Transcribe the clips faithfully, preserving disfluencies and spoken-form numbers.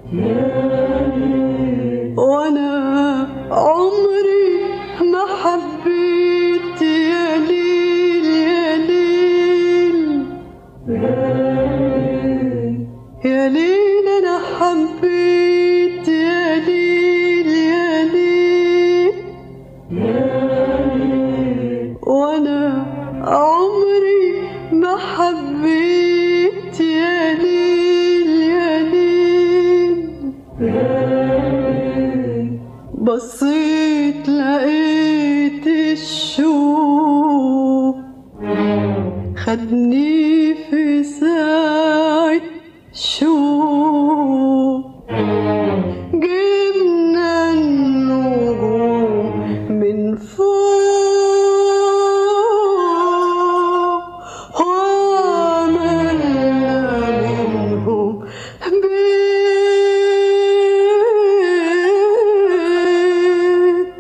وانا عمري ما حبيت يا ليل يا ليل يا ليل انا حبيت يا ليل يا ليل وانا عمري ما حبيت يا ليل يا ليل بصيت لقيت الشوق خدني في ساعة شوق جبنا النجوم من فوق وعملنا منهم بيت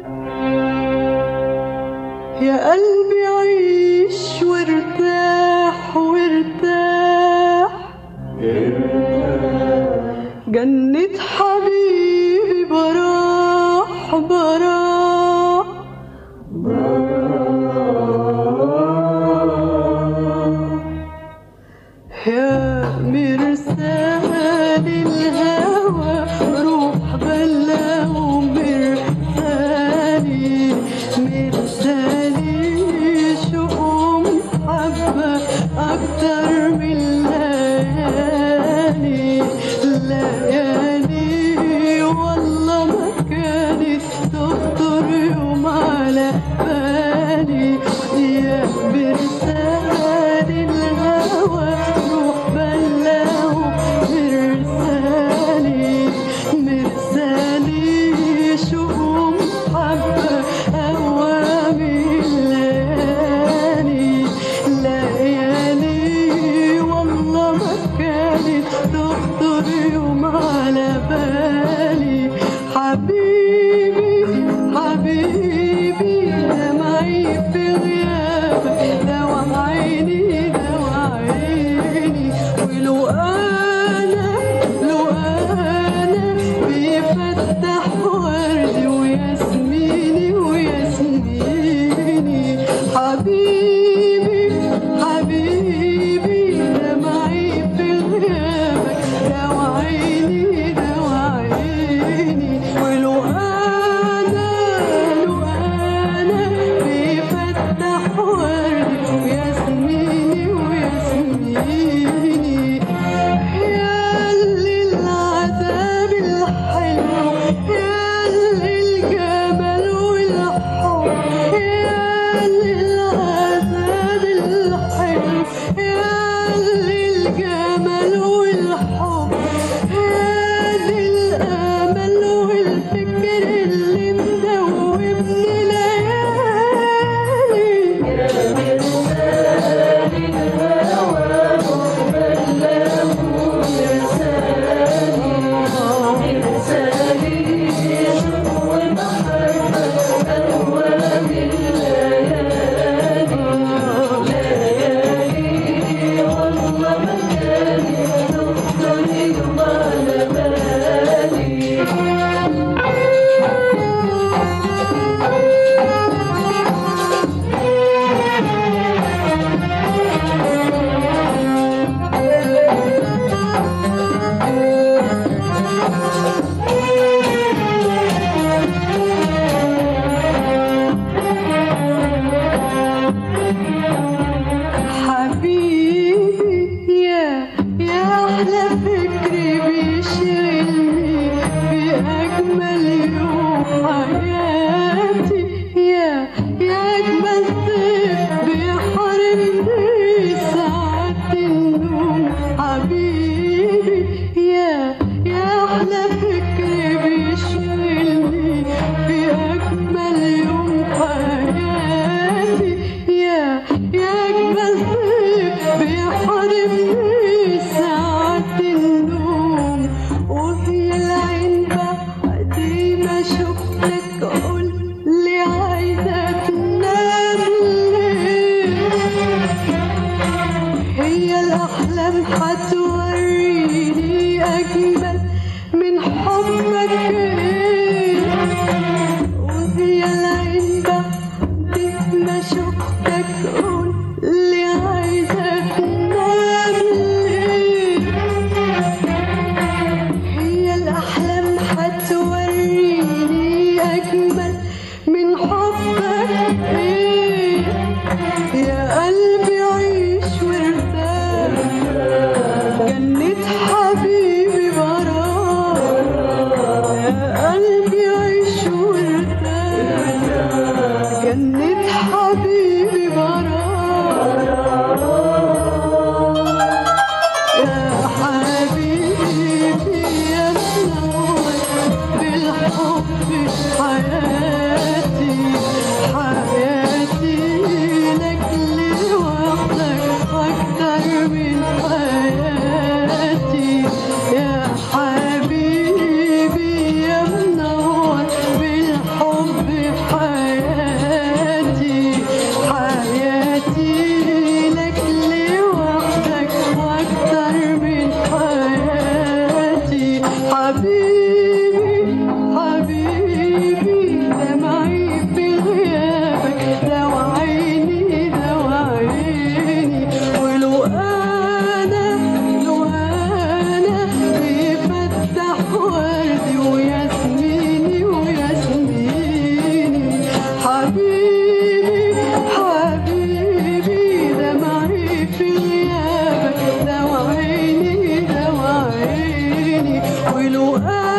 يا قلبي عيش وارتاح وارتاح جنة حبيبي براح براح يا مرسال الهوى روح بلغ مرسالي مرسالي شؤم حبة أكتر من الليالي ليالي والله ما كانت تخطر يوم على بالي يا مرسال الهوى روح بلغ مرسالي مرسالي شؤم حبة أوامي الليالي ليالي والله ما كانت تخطر يوم على بالي حبيبي حبيبي دمعي في غيابك دوا عيني دوا عيني ولو أنا لو أنا بيفتح وردي وياسميني وياسميني حبيبي حبيبي دمعي في غيابك دوا عيني دوا عيني ولو أنا لو أنا بيفتح وردي وياسميني وياسميني يا اللي العذاب الحلو يا اللي الجمال والحب يا اللي العذاب الحلو يا اللي الجمال والحب يا اللي الأمل والفكر اللي مدوبني ليالي حبيبي يا يا أحلى فكري بيشغلني في أجمل يوم حياتي يا يا أجمل ضيف بيحرمني ساعة النوم حبيبي يا يا أحلى فكري بيشغلني في أجمل يوم حياتي يا يا أجمل ضيف بيحرمني ساعة النوم وهي العين بعد ما شفتك قولي عايزة تنام ليه هي الأحلام هتوريني أجمل من حبك ايه وهي العين بعد ما شفتك قول لي عايزة تنام ليه هي الأحلام هتوريني أجمل من حبك ايه يا قلبي عيش وارتاح جنة حبيبي براك يا قلبي عيش وارتاح جنة حبيبي براك يا حبيبي يا منور بالحب حياتي حياتي لك لوحدك أكتر من حياتي يا حبيبي يا منور بالحب حياتي حياتي لك لوحدك أكتر من حياتي حبيبي حبيبي دمعي في غيابك دوا عيني دوا عيني ولو أنا لو أنا بيفتح وردي وياسميني وياسميني حبيبي حبيبي دمعي في غيابك دوا عيني دوا عيني ولو أنا